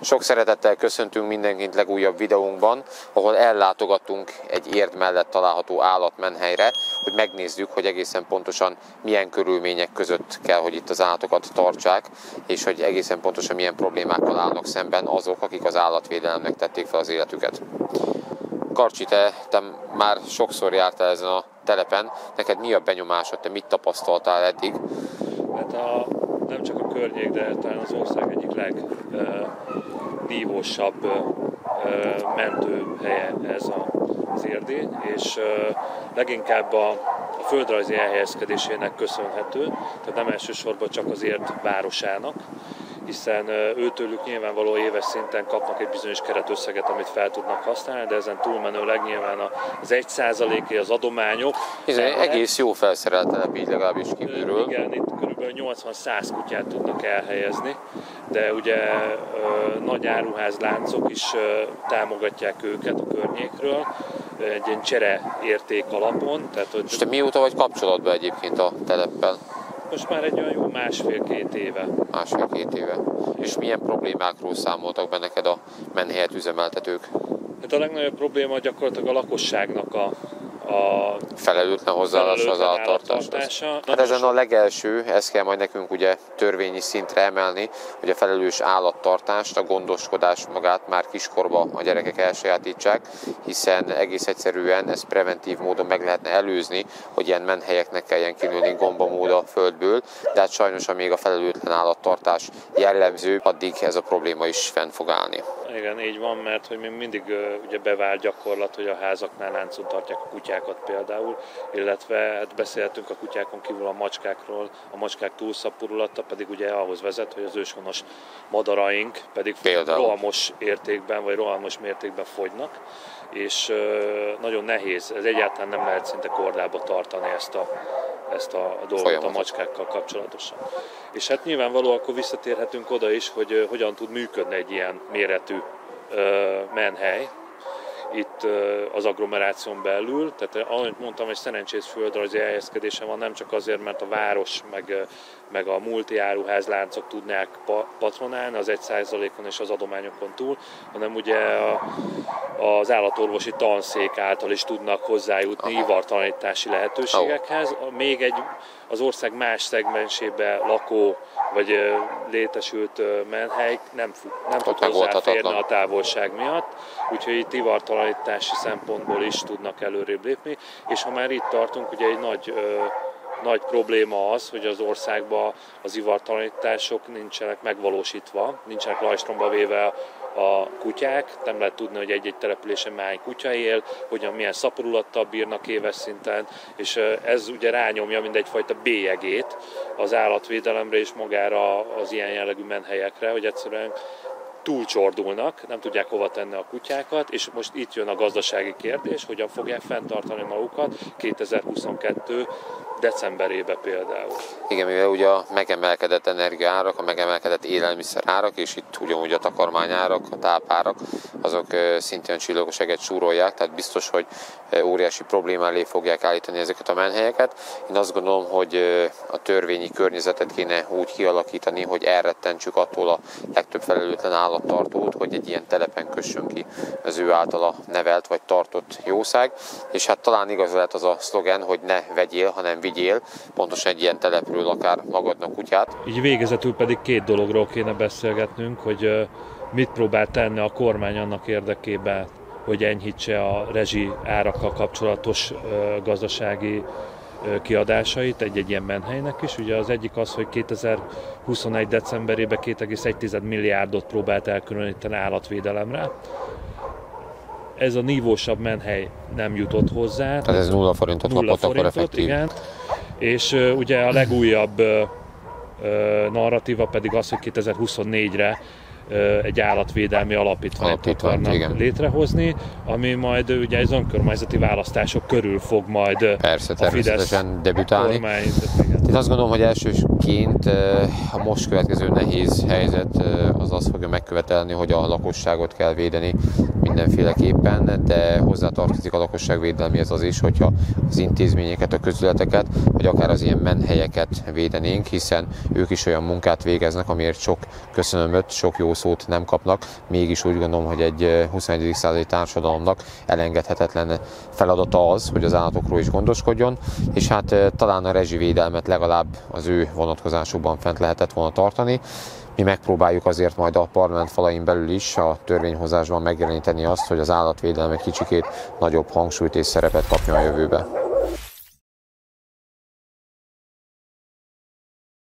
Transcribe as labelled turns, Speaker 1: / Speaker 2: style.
Speaker 1: Sok szeretettel köszöntünk mindenkit legújabb videónkban, ahol ellátogatunk egy érd mellett található állatmenhelyre, hogy megnézzük, hogy egészen pontosan milyen körülmények között kell, hogy itt az állatokat tartsák, és hogy egészen pontosan milyen problémákkal állnak szemben azok, akik az állatvédelemnek tették fel az életüket. Karcsi, te már sokszor jártál ezen a telepen, neked mi a benyomásod, te mit tapasztaltál eddig?
Speaker 2: Hát nem csak a környék, de talán az ország egyik legnívósabb mentőhelye ez az érdi, és leginkább a földrajzi elhelyezkedésének köszönhető, tehát nem elsősorban csak az Érd városának, hiszen őtőlük nyilvánvaló éves szinten kapnak egy bizonyos keretösszeget, amit fel tudnak használni, de ezen túlmenőleg nyilván az 1%-i az adományok.
Speaker 1: Ez egész jó felszerelt telep, így legalábbis kívülről.
Speaker 2: Igen, itt kb. 80-100 kutyát tudnak elhelyezni, de ugye nagy áruházláncok is támogatják őket a környékről, egy ilyen csereérték alapon. Tehát, hogy
Speaker 1: és te mióta vagy kapcsolatban egyébként a teleppel?
Speaker 2: Most már egy olyan jó másfél-két éve.
Speaker 1: Másfél-két éve. És milyen problémákról számoltak be neked a menhelyet üzemeltetők?
Speaker 2: Hát a legnagyobb probléma gyakorlatilag a lakosságnak a
Speaker 1: felelőtlen hozzáállása az állattartáshoz. Hát ezen a legelső, ezt kell majd nekünk ugye törvényi szintre emelni, hogy a felelős állattartást, a gondoskodást magát már kiskorba a gyerekek elsajátítsák, hiszen egész egyszerűen ezt preventív módon meg lehetne előzni, hogy ilyen menhelyeknek kelljen kinőni gombamód a földből, de hát sajnos amíg a felelőtlen állattartás jellemző, addig ez a probléma is fenn fog állni.
Speaker 2: Igen, így van, mert hogy még mindig ugye bevált gyakorlat, hogy a házaknál láncon tartják a kutyákat például, illetve hát beszélhetünk a kutyákon kívül a macskákról, a macskák túlszaporulata pedig ugye ahhoz vezet, hogy az őshonos madaraink pedig rohamos értékben vagy rohamos mértékben fogynak, és nagyon nehéz, ez egyáltalán nem lehet szinte kordába tartani ezt a dolgot a macskákkal kapcsolatosan. És hát nyilvánvaló, akkor visszatérhetünk oda is, hogy hogyan tud működni egy ilyen méretű menhely itt az agglomeráción belül. Tehát ahogy mondtam, egy szerencsés földrajzi elhelyezkedése van, nem csak azért, mert a város meg a multiáruházláncok tudnák patronálni az 1%-on és az adományokon túl, hanem ugye az állatorvosi tanszék által is tudnak hozzájutni ivartalanítási lehetőségekhez. Még az ország más szegmensébe lakó vagy létesült menhely nem tud hozzáférni a távolság miatt, úgyhogy itt ivartalanítási szempontból is tudnak előrébb lépni, és ha már itt tartunk, ugye egy nagy probléma az, hogy az országban az ivartalanítások nincsenek megvalósítva, nincsenek lajstromba véve a kutyák, nem lehet tudni, hogy egy-egy településen hány kutya él, milyen szaporulattal bírnak éves szinten, és ez ugye rányomja mindegyfajta bélyegét az állatvédelemre és magára az ilyen jellegű menhelyekre, hogy egyszerűen túlcsordulnak, nem tudják hova tenni a kutyákat, és most itt jön a gazdasági kérdés, hogyan fogják fenntartani magukat 2022 decemberében például.
Speaker 1: Igen, mivel ugye a megemelkedett energiaárak, a megemelkedett élelmiszerárak, és itt ugyanúgy a takarmányárak, a tápárak, azok szintén csillagos eget súrolják, tehát biztos, hogy óriási problémá elé fogják állítani ezeket a menhelyeket. Én azt gondolom, hogy a törvényi környezetet kéne úgy kialakítani, hogy elrettentsük attól a legtöbb felelőtlen állattartót, hogy egy ilyen telepen kössön ki az ő általa nevelt vagy tartott jószág, és hát talán igaz lehet az a szlogen, hogy ne vegyél, hanem vigyél, pontosan egy ilyen telepről akár magadnak kutyát.
Speaker 2: Így végezetül pedig két dologról kéne beszélgetnünk, hogy mit próbál tenni a kormány annak érdekében, hogy enyhítse a rezsi árakkal kapcsolatos gazdasági kiadásait egy ilyen menhelynek is. Ugye az egyik az, hogy 2021. decemberében 2,1 milliárdot próbált elkülöníteni állatvédelemre. Ez a nívósabb menhely nem jutott hozzá.
Speaker 1: Tehát ez 0 forintot kapott akkor effektív.
Speaker 2: Igen. És ugye a legújabb narratíva pedig az, hogy 2024-re egy állatvédelmi alapítványt akarnak létrehozni, ami majd ugye az önkormányzati választások körül fog majd
Speaker 1: természetesen debütálni. Én azt gondolom, hogy elsőként a most következő nehéz helyzet az fogja megkövetelni, hogy a lakosságot kell védeni mindenféleképpen, de hozzátartozik a lakosság védelmihez az is, hogyha az intézményeket, a közületeket, vagy akár az ilyen menhelyeket védenénk, hiszen ők is olyan munkát végeznek, amiért sok köszönömöt, sok jó szót nem kapnak. Mégis úgy gondolom, hogy egy 21. századi társadalomnak elengedhetetlen feladata az, hogy az állatokról is gondoskodjon, és hát talán a rezsivédelmet legalább az ő vonatkozásukban fent lehetett volna tartani. Mi megpróbáljuk azért majd a parlament falain belül is a törvényhozásban megjeleníteni azt, hogy az állatvédelem egy kicsikét nagyobb hangsúlyt és szerepet kapjon a jövőben.